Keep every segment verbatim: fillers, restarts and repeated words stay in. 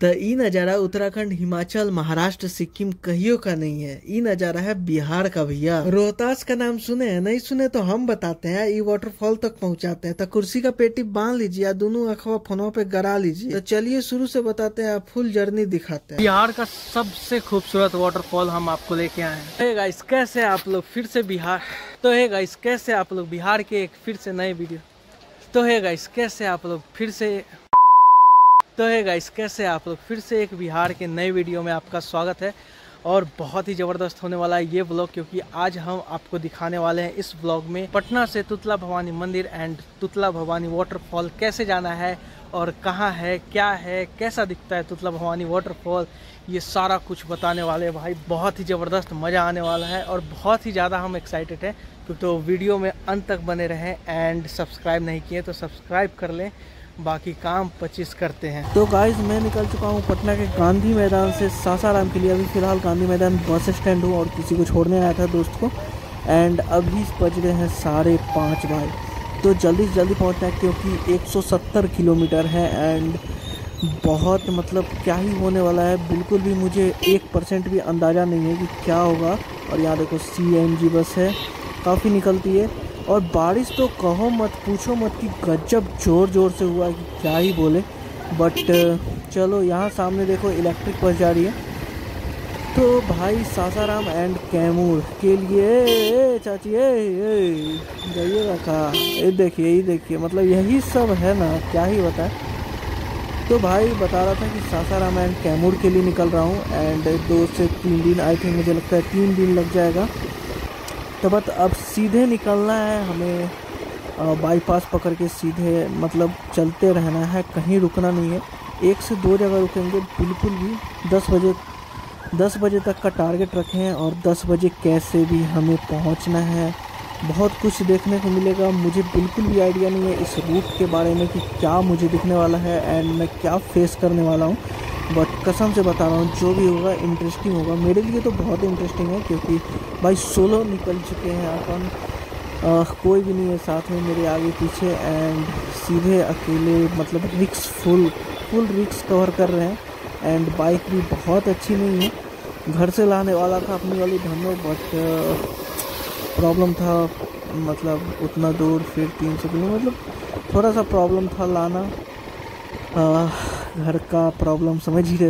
तो ई नज़ारा उत्तराखंड, हिमाचल, महाराष्ट्र, सिक्किम कहियो का नहीं है। ई नज़ारा है बिहार का भैया। रोहतास का नाम सुने हैं? नहीं सुने तो हम बताते हैं। ई वाटरफॉल तक पहुंचाते हैं। तो कुर्सी का पेटी बांध लीजिए या दोनों अखवा फोनों पे गड़ा लीजिए। तो चलिए शुरू से बताते हैं, फुल जर्नी दिखाते हैं। बिहार का सबसे खूबसूरत वाटरफॉल हम आपको लेके आए हैं। हे गाइस, कैसे आप लोग फिर से बिहार तो हे गाइस कैसे आप लोग बिहार के एक फिर से नए वीडियो तो हे गाइस कैसे आप लोग फिर से तो है गाइस कैसे आप लोग फिर से एक बिहार के नए वीडियो में आपका स्वागत है। और बहुत ही ज़बरदस्त होने वाला है ये व्लॉग, क्योंकि आज हम आपको दिखाने वाले हैं इस व्लॉग में पटना से तुतला भवानी मंदिर एंड तुतला भवानी वाटरफॉल कैसे जाना है और कहाँ है, क्या है, कैसा दिखता है तुतला भवानी वाटरफॉल, ये सारा कुछ बताने वाले हैं भाई। बहुत ही ज़बरदस्त मज़ा आने वाला है और बहुत ही ज़्यादा हम एक्साइटेड हैं। तो वीडियो में अंत तक बने रहें एंड सब्सक्राइब नहीं किए तो सब्सक्राइब कर लें, बाकी काम पच्चीस करते हैं। तो गाइस, मैं निकल चुका हूँ पटना के गांधी मैदान से सासाराम के लिए। अभी फिलहाल गांधी मैदान बस स्टैंड हूँ और किसी को छोड़ने आया था दोस्त को। एंड अभी बज रहे हैं साढ़े पाँच भाई। तो जल्दी से जल्दी पहुँचना है क्योंकि एक सौ सत्तर किलोमीटर है एंड बहुत मतलब क्या ही होने वाला है, बिल्कुल भी मुझे एक परसेंट भी अंदाज़ा नहीं है कि क्या होगा। और यहाँ देखो सी एन जी बस है, काफ़ी निकलती है। और बारिश तो कहो मत, पूछो मत कि गजब ज़ोर ज़ोर से हुआ है कि क्या ही बोले। बट चलो, यहाँ सामने देखो इलेक्ट्रिक बस जा रही है। तो भाई सासाराम एंड कैमूर के लिए चाची ए जाइएगा कहा, ये देखिए ये देखिए मतलब यही सब है ना, क्या ही बताए। तो भाई बता रहा था कि सासाराम एंड कैमूर के लिए निकल रहा हूँ एंड दो से तीन दिन आई थिंक, मुझे लगता है तीन दिन लग जाएगा। तो बस अब सीधे निकलना है हमें, बाईपास पकड़ के सीधे मतलब चलते रहना है, कहीं रुकना नहीं है। एक से दो जगह रुकेंगे बिल्कुल भी। दस बजे दस बजे तक का टारगेट रखे हैं और दस बजे कैसे भी हमें पहुंचना है। बहुत कुछ देखने को मिलेगा, मुझे बिल्कुल भी आइडिया नहीं है इस रूट के बारे में कि क्या मुझे दिखने वाला है एंड मैं क्या फेस करने वाला हूँ। बट कसम से बता रहा हूँ, जो भी होगा इंटरेस्टिंग होगा। मेरे लिए तो बहुत इंटरेस्टिंग है क्योंकि भाई सोलो निकल चुके हैं अपन, आ, कोई भी नहीं है साथ में मेरे आगे पीछे एंड सीधे अकेले मतलब रिक्स फुल फुल रिक्स कवर कर रहे हैं। एंड बाइक भी बहुत अच्छी नहीं है, घर से लाने वाला था अपनी वाली धनो, बट प्रॉब्लम था मतलब उतना दूर फिर तीन सौ किलो मतलब थोड़ा सा प्रॉब्लम था लाना। आ, घर का प्रॉब्लम समझ ही रहे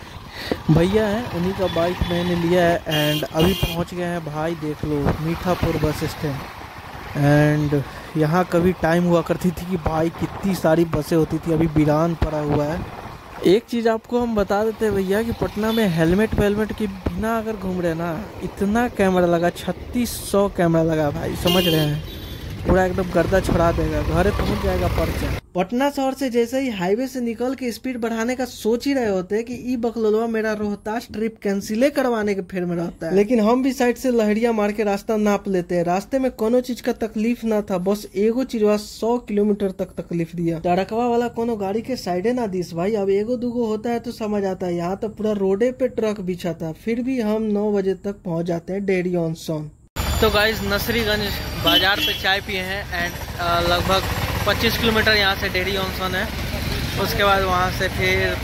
हो। भैया हैं, उन्हीं का बाइक मैंने लिया है एंड अभी पहुंच गए हैं भाई। देख लो मीठापुर बस स्टैंड। एंड यहाँ कभी टाइम हुआ करती थी कि भाई कितनी सारी बसें होती थी, अभी वीरान पड़ा हुआ है। एक चीज़ आपको हम बता देते हैं भैया कि पटना में हेलमेट वेलमेट के बिना अगर घूम रहे ना, इतना कैमरा लगा, छत्तीस सौ कैमरा लगा भाई, समझ रहे हैं, पूरा एकदम गर्दा छुड़ा देगा, घर पहुंच जाएगा पर्चा। पटना शहर से जैसे ही हाईवे से निकल के स्पीड बढ़ाने का सोच ही रहे होते हैं कि ई बकलोलवा मेरा रोहतास ट्रिप कैंसिले करवाने के फेर में रहता है। लेकिन हम भी साइड से लहरिया मार के रास्ता नाप लेते हैं। रास्ते में कोनो चीज का तकलीफ ना था, बस एगो चीजवा सौ किलोमीटर तक तकलीफ दिया। टरकवा वाला कोनो गाड़ी के साइडे ना दिस भाई। अब एगो दूगो होता है तो समझ आता है, यहाँ तो पूरा रोडे पे ट्रक बिछा था। फिर भी हम नौ बजे तक पहुँच जाते हैं डेढ़ी ऑन सॉन। तो गाइस, नसरीगंज बाज़ार पे चाय पिए हैं एंड लगभग पच्चीस किलोमीटर यहाँ से डेढ़ी ऑनसन है। उसके बाद वहाँ से फिर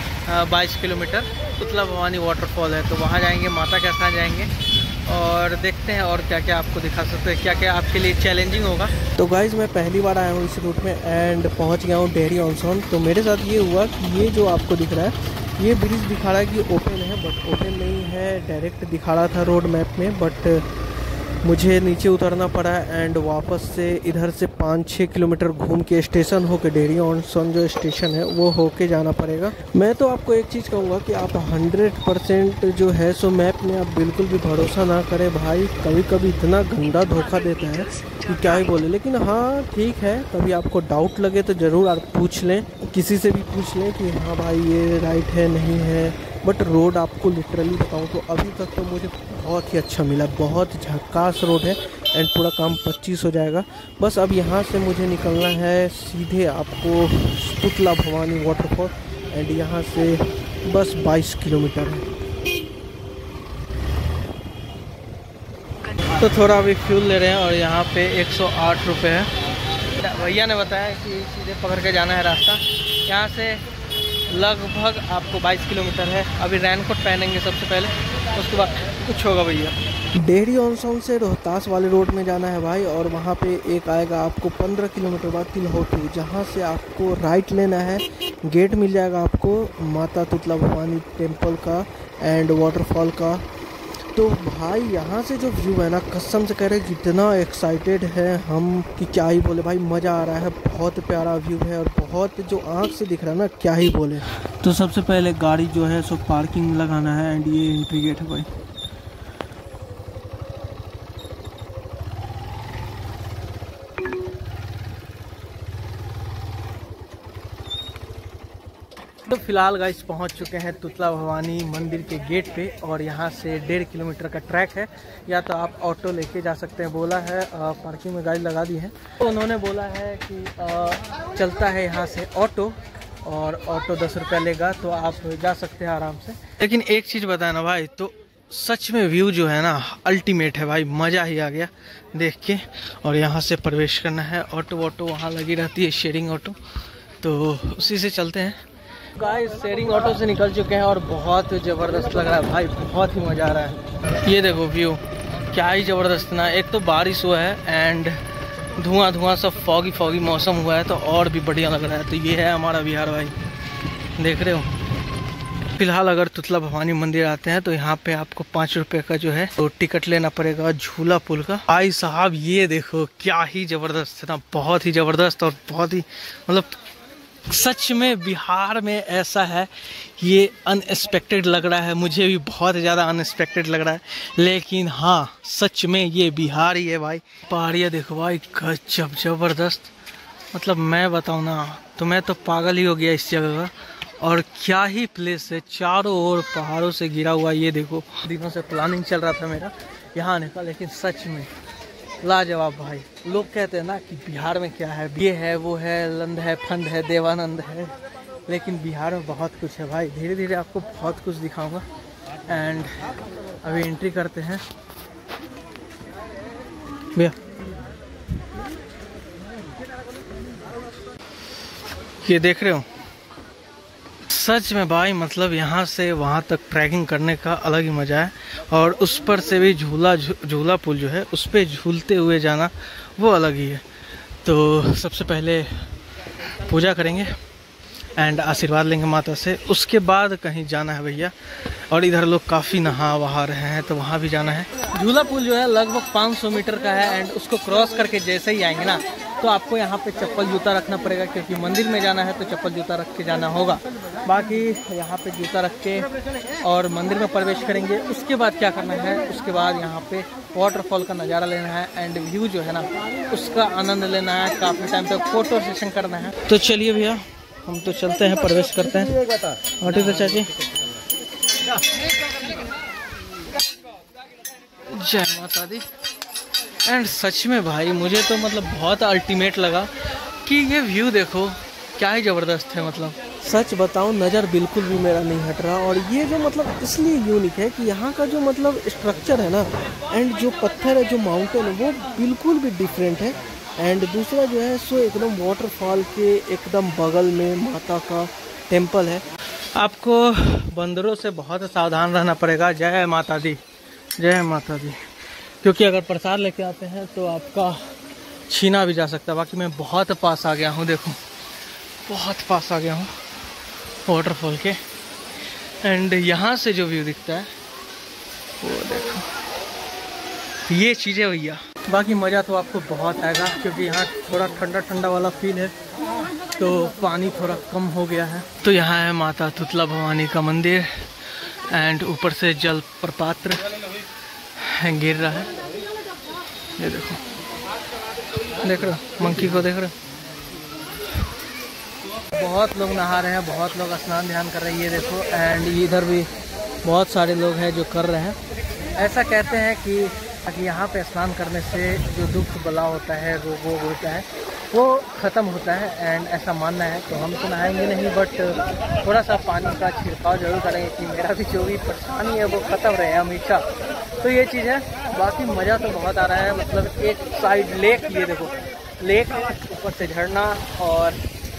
बाईस किलोमीटर तुतला भवानी वाटरफॉल है, तो वहाँ जाएंगे, माता के स्थान जाएंगे और देखते हैं और क्या क्या आपको दिखा सकते हैं, क्या क्या आपके लिए चैलेंजिंग होगा। तो गाइस, मैं पहली बार आया हूँ इस रूट में एंड पहुँच गया हूँ डेढ़ी ऑनसन। तो मेरे साथ ये हुआ कि ये जो आपको दिख रहा है, ये ब्रिज दिखा रहा है कि ओपन है, बट ओपन नहीं है, डायरेक्ट दिखा रहा था रोड मैप में। बट मुझे नीचे उतरना पड़ा एंड वापस से इधर से पाँच छः किलोमीटर घूम के स्टेशन होके डेढ़ी ऑनसन जो स्टेशन है वो होके जाना पड़ेगा। मैं तो आपको एक चीज़ कहूँगा कि आप हंड्रेड परसेंट जो है सो मैप में आप बिल्कुल भी भरोसा ना करें भाई। कभी कभी इतना गंदा धोखा देता है कि क्या ही बोले। लेकिन हाँ ठीक है, कभी आपको डाउट लगे तो ज़रूर आप पूछ लें, किसी से भी पूछ लें कि हाँ भाई ये राइट है नहीं है। बट रोड आपको लिटरली बताऊँ तो अभी तक तो मुझे बहुत ही अच्छा मिला, बहुत झकास रोड है एंड पूरा काम पच्चीस हो जाएगा। बस अब यहाँ से मुझे निकलना है सीधे आपको तुतला भवानी वाटरफॉल एंड यहाँ से बस बाईस किलोमीटर है। तो थोड़ा अभी फ्यूल ले रहे हैं और यहाँ पे एक सौ आठ रुपये है। भैया ने बताया कि सीधे पकड़ के जाना है रास्ता, यहाँ से लगभग आपको बाईस किलोमीटर है। अभी रेनकोट पहनेंगे सबसे पहले, उसके बाद कुछ होगा भैया। डेहरी ऑन सोन से रोहतास वाले रोड में जाना है भाई, और वहाँ पे एक आएगा आपको पंद्रह किलोमीटर बाद तिलहोटी, जहाँ से आपको राइट लेना है। गेट मिल जाएगा आपको माता तुतला भवानी टेम्पल का एंड वाटरफॉल का। तो भाई यहाँ से जो व्यू है ना, कसम से कह रहे जितना एक्साइटेड है हम कि क्या ही बोले भाई, मज़ा आ रहा है। बहुत प्यारा व्यू है और बहुत जो आँख से दिख रहा है ना, क्या ही बोले। तो सबसे पहले गाड़ी जो है सो पार्किंग में लगाना है एंड ये एंट्री गेट है भाई। तो फिलहाल गाइस पहुंच चुके हैं तुतला भवानी मंदिर के गेट पे, और यहाँ से डेढ़ किलोमीटर का ट्रैक है। या तो आप ऑटो लेके जा सकते हैं, बोला है आ, पार्किंग में गाड़ी लगा दी है। तो उन्होंने बोला है कि आ, चलता है यहाँ से ऑटो, और ऑटो दस रुपया लेगा, तो आप जा सकते हैं आराम से। लेकिन एक चीज़ बताया ना भाई, तो सच में व्यू जो है ना अल्टीमेट है भाई, मज़ा ही आ गया देख के। और यहाँ से प्रवेश करना है, ऑटो वोटो वहाँ लगी रहती है, शेयरिंग ऑटो, तो उसी से चलते हैं। गाइस शेयरिंग ऑटो से निकल चुके हैं और बहुत ज़बरदस्त लग रहा है भाई, बहुत ही मज़ा आ रहा है। ये देखो व्यू क्या ही ज़बरदस्त ना। एक तो बारिश हुआ है एंड धुआं धुआं सब फॉगी फॉगी मौसम हुआ है, तो और भी बढ़िया लग रहा है। तो ये है हमारा बिहार भाई, देख रहे हो। फिलहाल अगर तुतला भवानी मंदिर आते हैं तो यहाँ पे आपको पाँच रुपये का जो है तो टिकट लेना पड़ेगा झूला पुल का। भाई साहब ये देखो क्या ही ज़बरदस्त है ना, बहुत ही ज़बरदस्त और बहुत ही मतलब सच में बिहार में ऐसा है, ये अनएक्सपेक्टेड लग रहा है। मुझे भी बहुत ज़्यादा अनएक्सपेक्टेड लग रहा है, लेकिन हाँ सच में ये बिहार ही है भाई। पहाड़ियाँ देखो भाई, गजब ज़बरदस्त। मतलब मैं बताऊँ ना तो मैं तो पागल ही हो गया इस जगह का। और क्या ही प्लेस है, चारों ओर पहाड़ों से घिरा हुआ। ये देखो दिनों से प्लानिंग चल रहा था मेरा यहाँ आने का, लेकिन सच में लाजवाब भाई। लोग कहते हैं ना कि बिहार में क्या है, ये है वो है, लंद है, फंद है, देवानंद है, लेकिन बिहार में बहुत कुछ है भाई। धीरे धीरे आपको बहुत कुछ दिखाऊंगा। एंड अभी एंट्री करते हैं भैया। ये देख रहे हो, सच में भाई मतलब यहाँ से वहाँ तक ट्रैकिंग करने का अलग ही मज़ा है। और उस पर से भी झूला झूला पुल जो है उस पर झूलते हुए जाना वो अलग ही है। तो सबसे पहले पूजा करेंगे एंड आशीर्वाद लेंगे माता से, उसके बाद कहीं जाना है भैया। और इधर लोग काफ़ी नहा वहा रहे हैं, तो वहाँ भी जाना है। झूला पुल जो है लगभग पाँच सौ मीटर का है एंड उसको क्रॉस करके जैसे ही आएंगे ना तो आपको यहाँ पे चप्पल जूता रखना पड़ेगा, क्योंकि मंदिर में जाना है तो चप्पल जूता रख के जाना होगा। बाकी यहाँ पे जूता रख के और मंदिर में प्रवेश करेंगे। उसके बाद क्या करना है, उसके बाद यहाँ पे वाटरफॉल का नज़ारा लेना है एंड व्यू जो है ना उसका आनंद लेना है। काफ़ी टाइम तक फोटो सेशन करना है। तो चलिए भैया हम तो चलते हैं, प्रवेश करते हैं। हटे तो चाची, जय माता दी। एंड सच में भाई मुझे तो मतलब बहुत अल्टीमेट लगा कि ये व्यू देखो क्या ही ज़बरदस्त है। मतलब सच बताऊं नज़र बिल्कुल भी मेरा नहीं हट रहा। और ये जो मतलब इसलिए यूनिक है कि यहाँ का जो मतलब स्ट्रक्चर है ना एंड जो पत्थर है, जो माउंटेन है, वो बिल्कुल भी डिफरेंट है। एंड दूसरा जो है सो एकदम वाटरफॉल के एकदम बगल में माता का टेम्पल है। आपको बंदरों से बहुत सावधान रहना पड़ेगा। जय माता दी, जय माता दी। क्योंकि अगर प्रसाद लेके आते हैं तो आपका छीना भी जा सकता है। बाकी मैं बहुत पास आ गया हूँ, देखो बहुत पास आ गया हूँ वाटरफॉल के। एंड यहाँ से जो व्यू दिखता है वो देखो, ये चीज़ें भैया। बाकी मज़ा तो आपको बहुत आएगा क्योंकि यहाँ थोड़ा ठंडा ठंडा वाला फील है, तो पानी थोड़ा कम हो गया है। तो यहाँ है माता तुतला भवानी का मंदिर एंड ऊपर से जल प्रपात गिर रहा है। ये देखो, देख रहे हो मंकी को, देख रहे हो। बहुत लोग नहा रहे हैं, बहुत लोग स्नान ध्यान कर रहे हैं, ये देखो। एंड इधर भी बहुत सारे लोग हैं जो कर रहे हैं। ऐसा कहते हैं कि कि यहाँ पे स्नान करने से जो दुख बला होता है, रोग वोग होता है, वो ख़त्म होता है। एंड ऐसा मानना है। तो हम तो नहाएंगे नहीं, बट थोड़ा सा पानी का छिड़काव जरूर करेंगे कि मेरा भी जो भी परेशानी है वो ख़त्म रहे हमेशा। तो ये चीज़ है। बाकी मज़ा तो बहुत आ रहा है। मतलब एक साइड लेक, ये देखो लेक, ऊपर से झरना और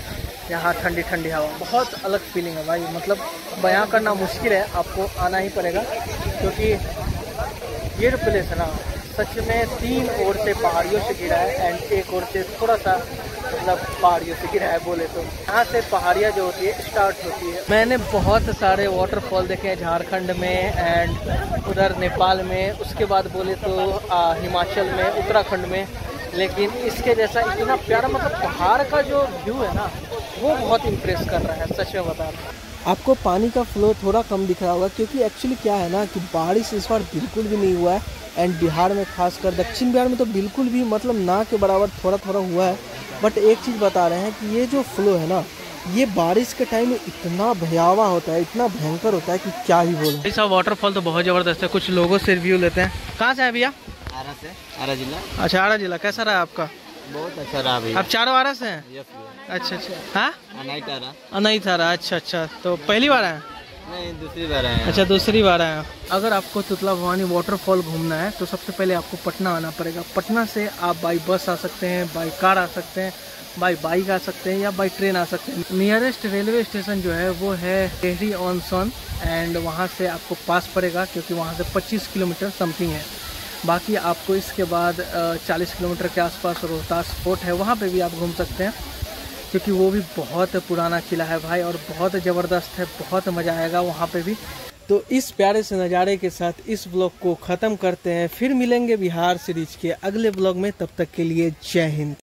यहाँ ठंडी ठंडी हवा, बहुत अलग फीलिंग है भाई। मतलब बयां करना मुश्किल है, आपको आना ही पड़ेगा, क्योंकि ये जो प्लेस है ना सच में तीन ओर से पहाड़ियों से घिरा है एंड एक ओर से थोड़ा सा मतलब पहाड़ियों से घिरा है बोले तो। यहाँ से पहाड़ियाँ जो होती है स्टार्ट होती है। मैंने बहुत सारे वाटरफॉल देखे हैं झारखंड में एंड उधर नेपाल में, उसके बाद बोले तो आ, हिमाचल में, उत्तराखंड में, लेकिन इसके जैसा इतना प्यारा मतलब पहाड़ का जो व्यू है ना वो बहुत इम्प्रेस कर रहा है, सच में बता रहा हूँ। आपको पानी का फ्लो थोड़ा कम दिख रहा होगा, क्योंकि एक्चुअली क्या है ना कि बारिश इस बार बिल्कुल भी नहीं हुआ है एंड बिहार में खासकर दक्षिण बिहार में तो बिल्कुल भी मतलब ना के बराबर थोड़ा थोड़ा हुआ है। बट एक चीज़ बता रहे हैं कि ये जो फ्लो है ना ये बारिश के टाइम में इतना भयावह होता है, इतना भयंकर होता है कि क्या ही बोले। ऐसा वाटरफॉल तो बहुत ज़बरदस्त है। कुछ लोगों से रिव्यू लेते हैं। कहाँ से है भैया? आरा से, आरा जिला। अच्छा, आरा जिला। कैसा रहा आपका? बहुत अच्छा रहा भैया। आप चारों आरा से हैं? यस भैया। अच्छा अच्छा। हाँ, अनाइट आरा। अनाइट आरा। अच्छा अच्छा, तो पहली बार आए? नहीं, दूसरी बार आए हैं। अच्छा, दूसरी बार आए। अगर आपको तुतला भवानी वाटरफॉल घूमना है तो सबसे पहले आपको पटना आना पड़ेगा। पटना से आप बाई बस आ सकते हैं, बाई कार आ सकते हैं, बाई बाइक आ सकते हैं या बाई ट्रेन आ सकते हैं। नियरेस्ट रेलवे स्टेशन जो है वो है टेहरी ऑन सोन एंड वहाँ से आपको पास पड़ेगा, क्योंकि वहाँ से पच्चीस किलोमीटर समथिंग है। बाकी आपको इसके बाद चालीस किलोमीटर के आसपास रोहतास फोर्ट है, वहाँ पे भी आप घूम सकते हैं, क्योंकि वो भी बहुत पुराना किला है भाई और बहुत ज़बरदस्त है, बहुत मज़ा आएगा वहाँ पे भी। तो इस प्यारे से नज़ारे के साथ इस ब्लॉग को ख़त्म करते हैं। फिर मिलेंगे बिहार सीरीज के अगले ब्लॉग में, तब तक के लिए जय हिंद।